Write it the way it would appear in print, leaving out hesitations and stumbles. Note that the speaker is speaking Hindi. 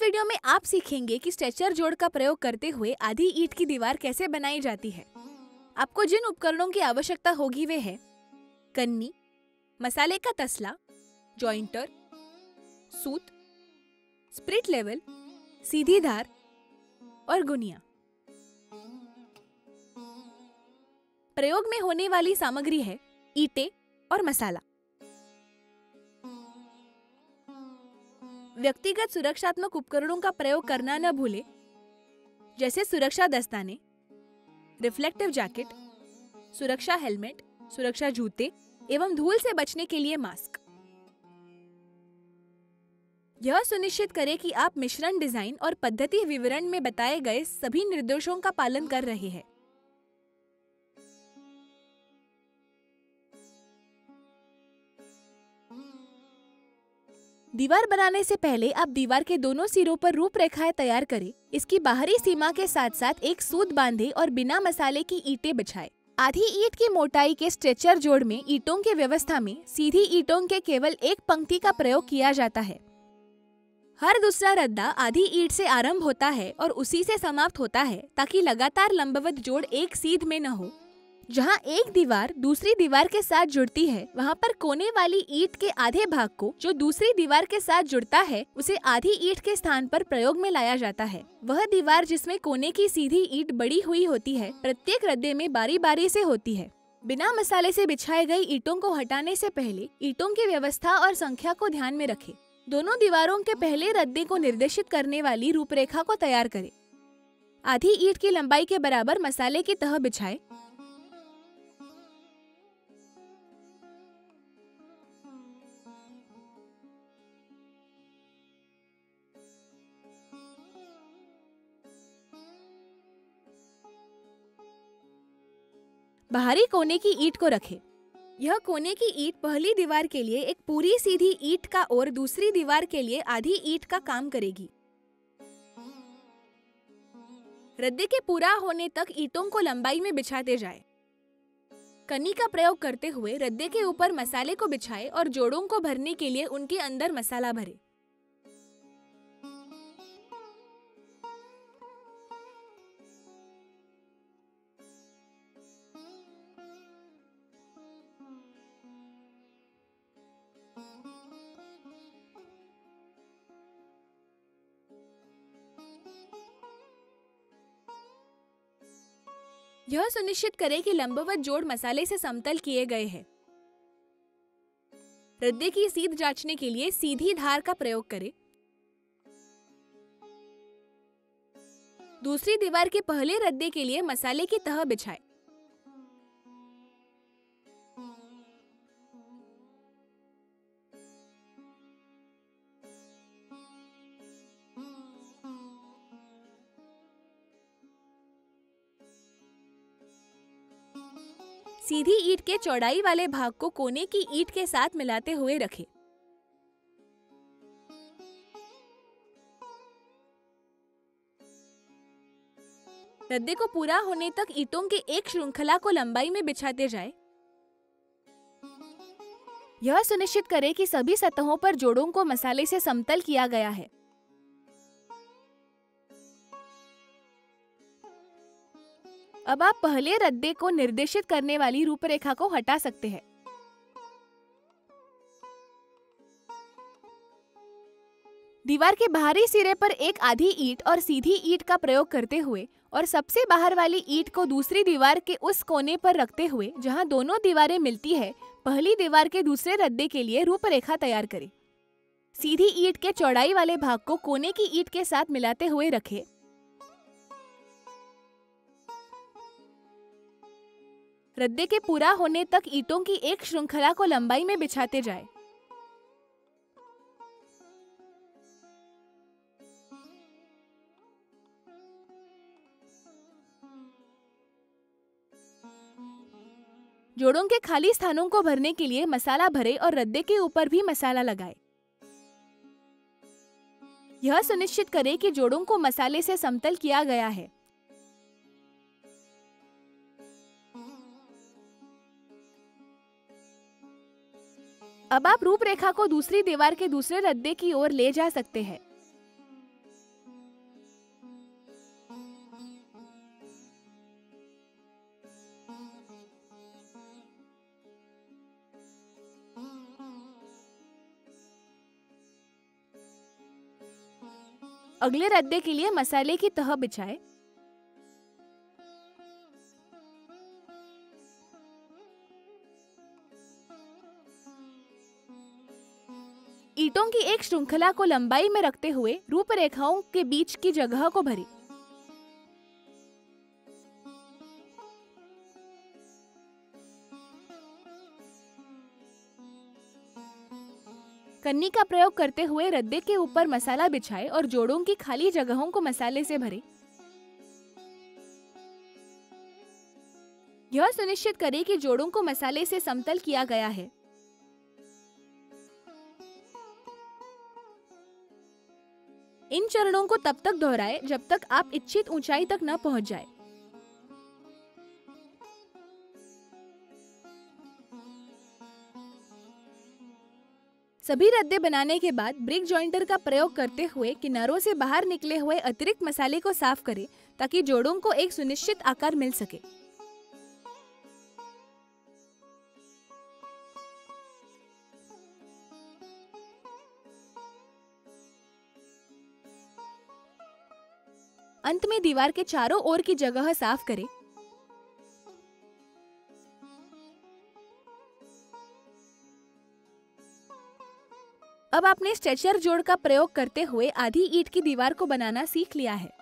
वीडियो में आप सीखेंगे कि स्ट्रेचर जोड़ का प्रयोग करते हुए आधी ईंट की दीवार कैसे बनाई जाती है। आपको जिन उपकरणों की आवश्यकता होगी वे है कन्नी, मसाले का तसला, जॉइंटर, सूत, स्प्रिट लेवल, सीधी धार और गुनिया। प्रयोग में होने वाली सामग्री है ईंटें और मसाला। व्यक्तिगत सुरक्षात्मक उपकरणों का प्रयोग करना न भूले, जैसे सुरक्षा दस्ताने, रिफ्लेक्टिव जैकेट, सुरक्षा हेलमेट, सुरक्षा जूते एवं धूल से बचने के लिए मास्क। यह सुनिश्चित करें कि आप मिश्रण डिजाइन और पद्धति विवरण में बताए गए सभी निर्देशों का पालन कर रहे हैं। दीवार बनाने से पहले आप दीवार के दोनों सिरों पर रूपरेखाएं तैयार करें। इसकी बाहरी सीमा के साथ साथ एक सूत बांधे और बिना मसाले की ईंटें बिछाएं। आधी ईंट की मोटाई के स्ट्रेचर जोड़ में ईंटों के व्यवस्था में सीधी ईंटों के केवल एक पंक्ति का प्रयोग किया जाता है। हर दूसरा रद्दा आधी ईंट से आरंभ होता है और उसी से समाप्त होता है, ताकि लगातार लंबवत जोड़ एक सीध में न हो। जहां एक दीवार दूसरी दीवार के साथ जुड़ती है, वहां पर कोने वाली ईंट के आधे भाग को जो दूसरी दीवार के साथ जुड़ता है, उसे आधी ईंट के स्थान पर प्रयोग में लाया जाता है। वह दीवार जिसमें कोने की सीधी ईंट बड़ी हुई होती है, प्रत्येक रद्दे में बारी बारी से होती है। बिना मसाले से बिछाए गई ईंटों को हटाने से पहले ईंटों की व्यवस्था और संख्या को ध्यान में रखें। दोनों दीवारों के पहले रद्दे को निर्देशित करने वाली रूपरेखा को तैयार करें। आधी ईंट की लंबाई के बराबर मसाले की तह बिछाएं। बाहरी कोने की ईंट को रखें। यह कोने की ईंट पहली दीवार के लिए एक पूरी सीधी ईंट का और दूसरी दीवार के लिए आधी ईंट का काम करेगी। रद्दे के पूरा होने तक ईंटों को लंबाई में बिछाते जाएं। कन्नी का प्रयोग करते हुए रद्दे के ऊपर मसाले को बिछाएं और जोड़ों को भरने के लिए उनके अंदर मसाला भरें। यह सुनिश्चित करें कि लंबवत जोड़ मसाले से समतल किए गए हैं। रद्दे की सीध जांचने के लिए सीधी धार का प्रयोग करें। दूसरी दीवार के पहले रद्दे के लिए मसाले की तह बिछाएं। सीधी ईंट के चौड़ाई वाले भाग को कोने की ईंट के साथ मिलाते हुए रखें। रद्दे को पूरा होने तक ईंटों के एक श्रृंखला को लंबाई में बिछाते जाएं। यह सुनिश्चित करें कि सभी सतहों पर जोड़ों को मसाले से समतल किया गया है। अब आप पहले रद्दे को निर्देशित करने वाली रूपरेखा को हटा सकते हैं। दीवार के बाहरी सिरे पर एक आधी ईंट और सीधी ईंट का प्रयोग करते हुए और सबसे बाहर वाली ईंट को दूसरी दीवार के उस कोने पर रखते हुए जहां दोनों दीवारें मिलती है, पहली दीवार के दूसरे रद्दे के लिए रूपरेखा तैयार करें। सीधी ईंट के चौड़ाई वाले भाग को कोने की ईंट के साथ मिलाते हुए रखें। रद्दे के पूरा होने तक ईंटों की एक श्रृंखला को लंबाई में बिछाते जाएं। जोड़ों के खाली स्थानों को भरने के लिए मसाला भरें और रद्दे के ऊपर भी मसाला लगाएं। यह सुनिश्चित करें कि जोड़ों को मसाले से समतल किया गया है। अब आप रूपरेखा को दूसरी दीवार के दूसरे रद्दे की ओर ले जा सकते हैं। अगले रद्दे के लिए मसाले की तह बिछाए। ईंटों की एक श्रृंखला को लंबाई में रखते हुए रूपरेखाओं के बीच की जगह को भरें। कन्नी का प्रयोग करते हुए रद्दे के ऊपर मसाला बिछाए और जोड़ों की खाली जगहों को मसाले से भरें। यह सुनिश्चित करें कि जोड़ों को मसाले से समतल किया गया है। इन चरणों को तब तक दोहराएं जब तक आप इच्छित ऊंचाई तक न पहुंच जाए। सभी रद्दे बनाने के बाद ब्रिक जॉइंटर का प्रयोग करते हुए किनारों से बाहर निकले हुए अतिरिक्त मसाले को साफ करें ताकि जोड़ों को एक सुनिश्चित आकार मिल सके। अंत में दीवार के चारों ओर की जगह साफ करें। अब आपने स्ट्रेचर जोड़ का प्रयोग करते हुए आधी ईंट की दीवार को बनाना सीख लिया है।